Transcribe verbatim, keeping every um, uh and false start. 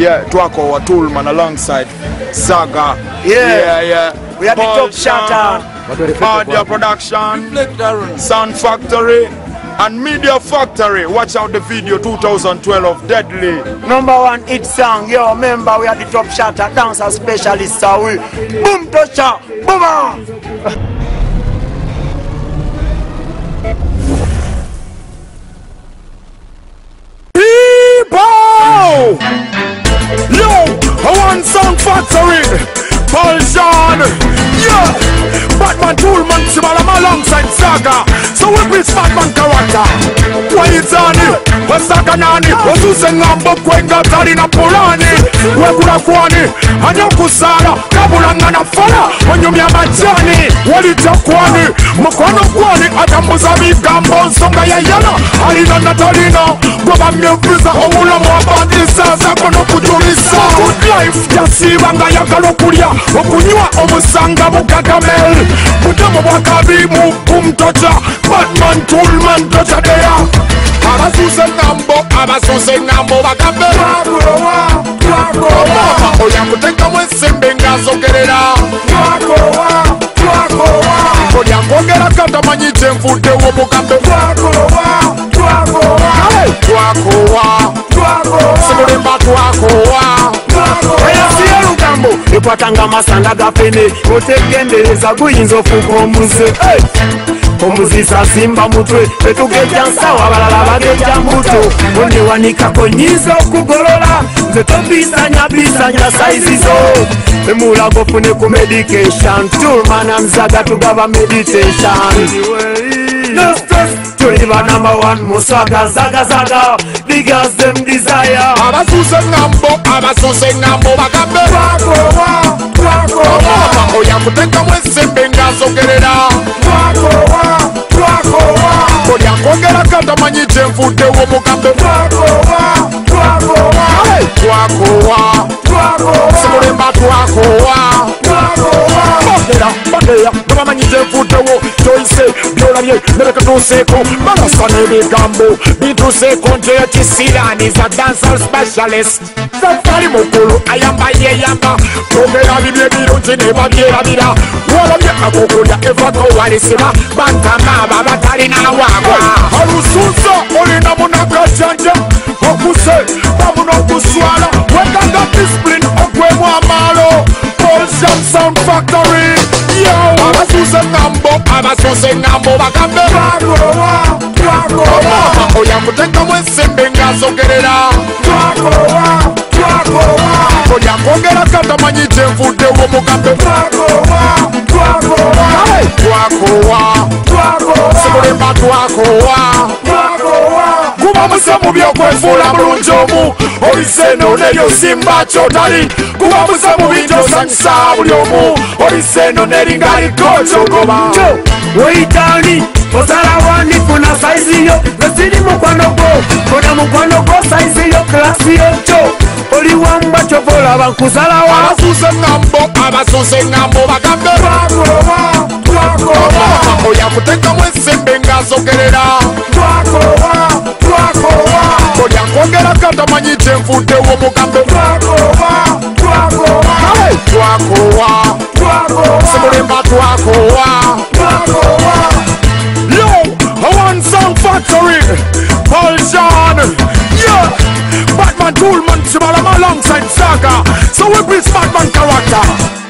Yeah, Twako wa Toolman alongside Saga. Yeah, yeah, yeah. We are the top shatter. Audio production, Sound Factory, and Media Factory. Watch out the video twenty twelve Deadly. Number one hit song. Yo, remember we are the top shatter. Dancer specialist. So we boom toucher. Boom. People! Yo, I want Sound Factory. Paul Sean, yeah, Batman Toolman, Shibalam alongside Saga. So we be Batman character. Why it's on it? What's Saga Nani? What's using Lambo Kwenga Tarina Polani? Wekura Kwani, Anyakusara, Kabulanga na Fala, Wanyumia Majani, Walita Kwani, Mokono Kwani, Atamuzabi Gambo, Songa Yayana, Alina Natalina, Goba Myopuza, Omula Mwabandisa, Zakono Kujurisa, Good Life, Yasi Wanga Yakalokuria. Okunywa omusanga mukagamel Mutamo wakabimu kumtocha Batman Toolman tocha deya Abasuse nambo, abasuse nambo wakabe Twakowa, twakowa Oya kuteka mwesimbe ngazogerera Twakowa, twakowa Oya kongera kata manyiche mfude wo mukabe Twakowa, twakowa Twakowa, twakowa Simulimba twakowa Oya siya lugambo Ikwatanga masanda gapene Otegendereza guyinza ofuka omuze hey! Omuzisa simba mutwe Tetugeja nsawa abalala bageja mbuto Onewanikako nyiza okugolola Nze tobisanya bisanya saizizo Emulago fune ku medication Toolman amzaga tugaba meditation No stress Twenty-one number one Musaga zaga zaga Because them desire Abasuse ngambo Abasuse ngambo Bakambe Twakowa Twakowa Oya kuteka mwesimbe ngazogerera Twakowa Twakowa Oya kongera kata manyiche mfude wo mukambe Twakowa Twakowa Twakowa Twakowa Simulimba twakowa Twakowa Bagera Bagera Gaba manyiche mfude wo Joyce Byolarye Nereka tuseko Marasa nebigambo Bituseko nje ya kisirani Za dancehall specialist Safari mukulu Ayamba yeyamba Kongera bibye birungi nebabyera bira Walabye akokulya evako walisima Bantama babatali na wagwa Harusunza olina munakajanja Okuse bamuno kuswala Wekanga discipline okwemu amalo Polsham Sound Factory Yo Abasuse ngambo Abasuse ngambo bakambe Twakowa Twakowa Oya kuteka mwesimbe ngazogerera Twakowa Twakowa Oya kongera kata manyiche mfude wo mukambe Twakowa Twakowa Twakowa Twakowa Simulimba twakowa Twakowa Kuba musemu byokwefuula mulungi omu Oliseno neryo simba kyotali Kuba musemu binjosanyisa buli omu Oliseno neringa aliko kyogoba Weitani Ozala wani kuna saizi yo Nesiri mukwano go Kuna mukwano go saizi yo Klasi yo cho Oli wamba chovola bankuzala wa Abasuse ngambo Abasuse ngambo bakambe Twakowa Twakowa Oya kuteka mwesimbe ngazogerera Twakowa Twakowa Oya kongera kata manyiche mfude wo mukambe Twakowa Twakowa Twakowa Twakowa Simulimba twakowa Twakowa Yo, I want Sound Factory Paul Sean, yeah Batman Toolman, Shibalam alongside Saga. So we be Batman character